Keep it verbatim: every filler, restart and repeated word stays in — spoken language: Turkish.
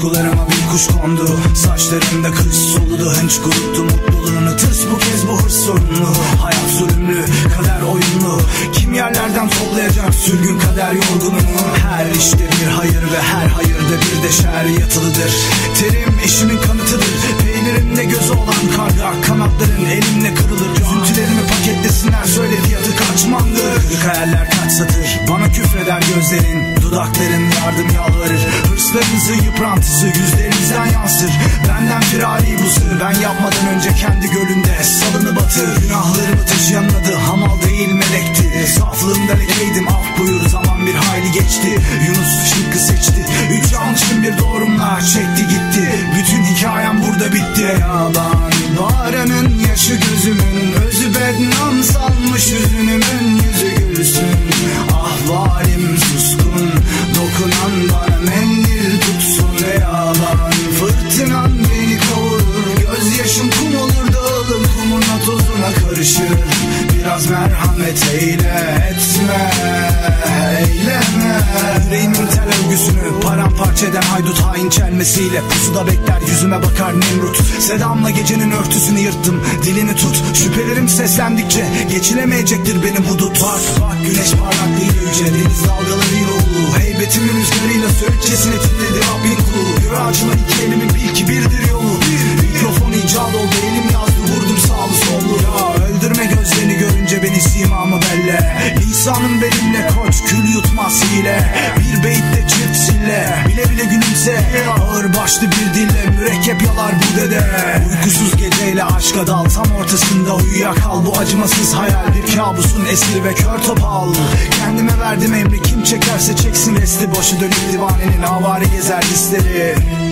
Kuşkularıma bir kuş kondu, saçlarımda kış soludu. Hınç kuruttu mutluluğunu, tırs bu kez bu hırs sorunlu. Hayat zulümlü, kader oyunlu. Kim yerlerden toplayacak sürgün kader yorgununu. Her işte bir hayır ve her hayırda bir de şer yatılıdır. Terim eşimin kanıtıdır, peynirimde gözü olan karga. Kanatların elimle kırılır, üzüntülerimi paketlesinler, söyle fiyatı kaçmandır. Kırık hayaller kaç satır, bana küfreder gözlerin. Dudakların yardım yalvarır, hırslarınızı yıprantısı yüzlerinizden yansır. Benden firari bu sır, ben yapmadan önce kendi gölünde salını batır. Günahlarımı taşıyanın adı hamal değil melekti. Saflığımda lekeydim, af buyur, zaman bir hayli geçti. Yunus şıkkı seçti, üç yanlışım bir doğrumla çekti gitti. Bütün hikayem burada bitti. Yalan bağıranın yaşı gözümün, özü bednam salmış yüzünümün. Yüzü gülsün, ahvalim suskun, dokunan bana mendil tutsun. Yalan fırtınan beni kavurur, gözyaşım kum olur, dağılır kumuna tozuna karışır. Biraz merhamet eyle, etme, eyleme. Yüreğimin tel örgüsünü paramparça eden haydut hain çelmesiyle pusuda bekler, yüzüme bakar Nemrut. Sedamla gecenin örtüsünü yırttım, dilini tut. Şüphelerim seslendikçe geçilemeyecektir benim hudut. Bak bak güneş parlaklığıyla yüce, deniz dalgalarıyla ulu. Heybetimin rüzgarıyla söğütçesine titredi Rabbin kulu. Yürü açılan iki elimin bil ki birdir yolu. Mikrofon icat oldu, elim yazdı, vurdum sağlı sollu. Ya öldürme gözlerini görünce beni, simamı belle. Lisanım benimle koç, kül yutmaz hile. Bir beyitle çift sille, bile bile gülümse. Ağır başlı bir dille mürekkep yalar bu dede. Uykusuz geceyle aşka dal, tam ortasında uyuyakal. Bu acımasız hayal bir kabusun esiri ve kör topal. Kendime verdim emri, kim çekerse çeksin resti. Başı dönük divanenin avare gezer hisleri.